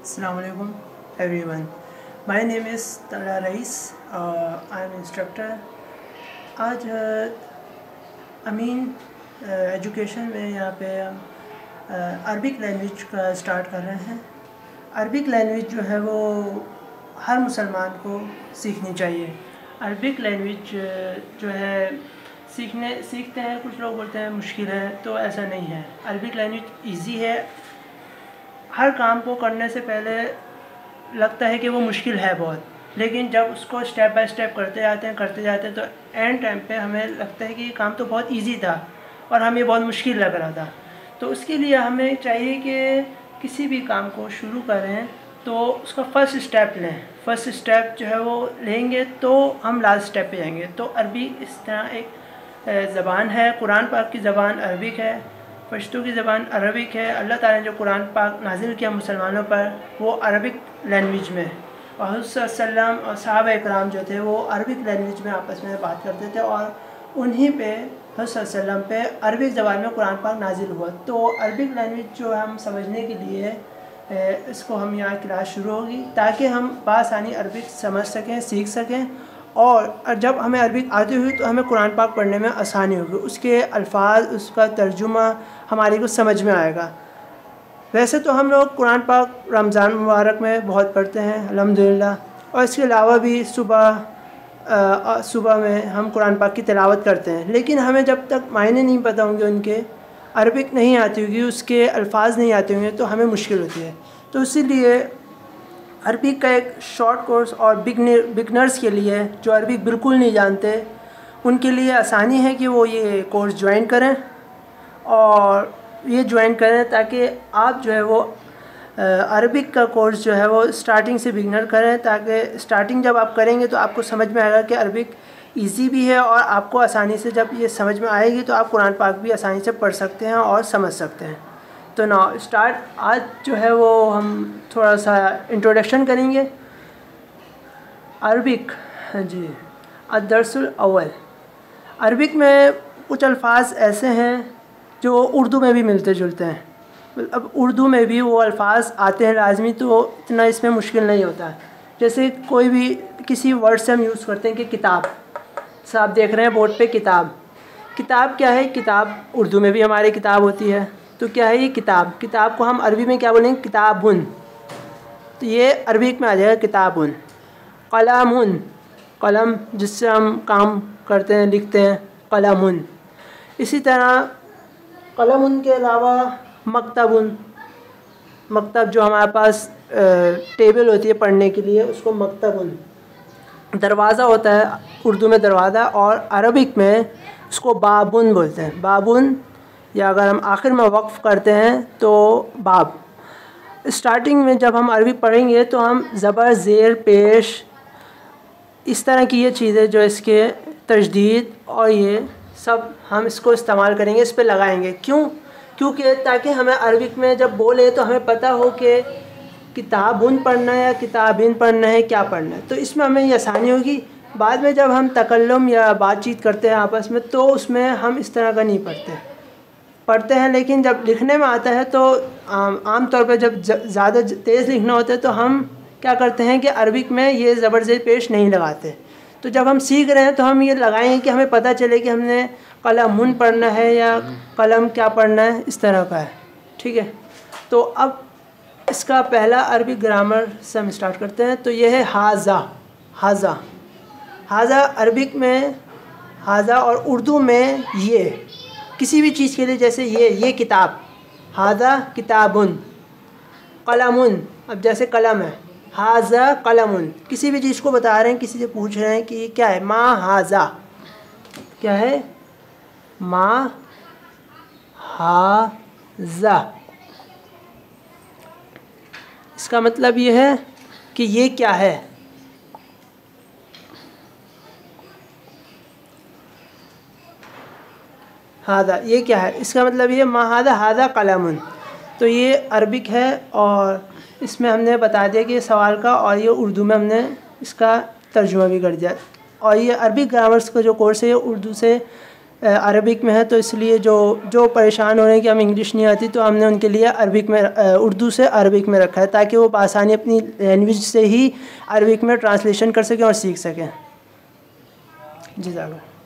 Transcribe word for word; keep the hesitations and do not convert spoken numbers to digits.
Assalamualaikum everyone. My name is Tala Rais. uh, I am instructor. आज अमीन education में यहाँ पे हम अरबिक लैंग्वेज का स्टार्ट कर रहे हैं। अरबिक लैंग्वेज जो है वो हर मुसलमान को सीखनी चाहिए। अरबिक लैंग्वेज जो है सीखने सीखते हैं, कुछ लोग बोलते हैं मुश्किल है, तो ऐसा नहीं है। अरबिक लैंग्वेज इजी है। हर काम को करने से पहले लगता है कि वो मुश्किल है बहुत, लेकिन जब उसको स्टेप बाय स्टेप करते जाते हैं करते जाते हैं तो एंड टाइम पे हमें लगता है कि ये काम तो बहुत इजी था और हमें बहुत मुश्किल लग रहा था। तो उसके लिए हमें चाहिए कि किसी भी काम को शुरू करें तो उसका फ़र्स्ट स्टेप लें। फ़र्स्ट स्टेप जो है वो लेंगे तो हम लास्ट स्टेप पे जाएंगे। तो अरबी इस तरह एक ज़बान है। कुरान पाक की ज़बान अरबिक है, पश्तो की ज़बान अरबिक है। अल्लाह ताला ने जो कुरान पाक नाजिल किया मुसलमानों पर वो अरबिक लैंग्वेज में, और हुज़ूर सल्लम और सहाबा इकराम जो थे वो अरबिक लैंग्वेज में आपस में बात करते थे और उन्हीं पे हुज़ूर सल्लम पे अरबिक ज़बान में कुरान पाक नाजिल हुआ। तो अरबिक लैंग्वेज जो हम समझने के लिए इसको हम यहाँ क्लास शुरू होगी ताकि हम बासानी अरबिक समझ सकें, सीख सकें, और जब हमें अरबिक आती हुई तो हमें कुरान पाक पढ़ने में आसानी होगी। उसके अल्फाज, उसका तर्जुमा हमारी को समझ में आएगा। वैसे तो हम लोग कुरान पाक रमज़ान मुबारक में बहुत पढ़ते हैं अल्हम्दुलिल्लाह, और इसके अलावा भी सुबह सुबह में हम कुरान पाक की तिलावत करते हैं। लेकिन हमें जब तक मायने नहीं पता होंगे, उनके अरबिक नहीं आती होगी, उसके अल्फाज नहीं आते होंगे, तो हमें मुश्किल होती है। तो इसीलिए अरबिक का एक शॉर्ट कोर्स और बिगनर बिगनर्स के लिए जो अरबिक बिल्कुल नहीं जानते उनके लिए आसानी है कि वो ये कोर्स ज्वाइन करें और ये ज्वाइन करें ताकि आप जो है वो अरबिक का कोर्स जो है वो स्टार्टिंग से बिगनर करें, ताकि स्टार्टिंग जब आप करेंगे तो आपको समझ में आएगा कि अरबिक इजी भी है, और आपको आसानी से जब ये समझ में आएगी तो आप कुरान पाक भी आसानी से पढ़ सकते हैं और समझ सकते हैं। तो ना स्टार्ट आज जो है वो हम थोड़ा सा इंट्रोडक्शन करेंगे अरबिक। हाँ जी, अदरसुल अव्वल। अरबिक में कुछ अल्फाज ऐसे हैं जो उर्दू में भी मिलते जुलते हैं। अब उर्दू में भी वो अल्फाज आते हैं लाजमी, तो इतना इसमें मुश्किल नहीं होता। जैसे कोई भी किसी वर्ड से हम यूज़ करते हैं कि किताब, साहब देख रहे हैं बोर्ड पे किताब। किताब क्या है? किताब उर्दू में भी हमारी किताब होती है, तो क्या है ये किताब? किताब को हम अरबी में क्या बोलेंगे? किताबुन। तो ये अरबिक में आ जाएगा किताबुन। कलमुन, कलम जिससे हम काम करते हैं, लिखते हैं, कलमुन। इसी तरह कलमुन के अलावा मकतबुन, मकतब जो हमारे पास टेबल होती है पढ़ने के लिए, उसको मकतबुन। दरवाज़ा होता है उर्दू में दरवाज़ा, और अरबिक में उसको बाबुन बोलते हैं। बाबुन, या अगर हम आखिर में वक्फ़ करते हैं तो बाब। स्टार्टिंग में जब हम अरबी पढ़ेंगे तो हम ज़बर, ज़ेर, पेश, इस तरह की ये चीज़ें जो इसके तजदीद और ये सब हम इसको इस्तेमाल करेंगे, इस पे लगाएंगे। क्यों? क्योंकि ताकि हमें अरबिक में जब बोले तो हमें पता हो कि किताबुन पढ़ना है या किताबिन पढ़ना है, क्या पढ़ना है। तो इसमें हमें ये आसानी होगी। बाद में जब हम तकल्लुम या बातचीत करते हैं आपस में तो उसमें हम इस तरह का नहीं पढ़ते पढ़ते हैं लेकिन जब लिखने में आता है तो आम आम तौर पर जब ज़्यादा तेज़ लिखना होता है तो हम क्या करते हैं कि अरबिक में ये ज़बर ज़ेर पेश नहीं लगाते। तो जब हम सीख रहे हैं तो हम ये लगाएंगे कि हमें पता चले कि हमने कलमुन पढ़ना है या कलम क्या पढ़ना है, इस तरह का है। ठीक है, तो अब इसका पहला अरबिक ग्रामर से हम स्टार्ट करते हैं। तो ये है हाजा। हाजा हाजा अरबिक में हाजा, और उर्दू में ये। किसी भी चीज़ के लिए जैसे ये ये किताब, हाजा किताबुन। कलमुन, अब जैसे कलम है, हाजा कलमुन। किसी भी चीज़ को बता रहे हैं, किसी से पूछ रहे हैं कि क्या है, मा हाजा, क्या है, मा हाजा। इसका मतलब ये है कि ये क्या है। हादा, ये क्या है? इसका मतलब ये मा हादा, हादा कलमुन। तो ये अरबिक है, और इसमें हमने बता दिया कि ये सवाल का, और ये उर्दू में हमने इसका तर्जुमा भी कर दिया। और ये अरबिक ग्रामर्स का जो कोर्स है ये उर्दू से अरबिक में है, तो इसलिए जो जो परेशान हो रहे हैं कि हमें इंग्लिश नहीं आती, तो हमने उनके लिए अरबिक में उर्दू से अरबिक में रखा है ताकि वो आसानी अपनी लैंग्वेज से ही अरबिक में ट्रांसलेशन कर सकें और सीख सकें। जी ज़रूर।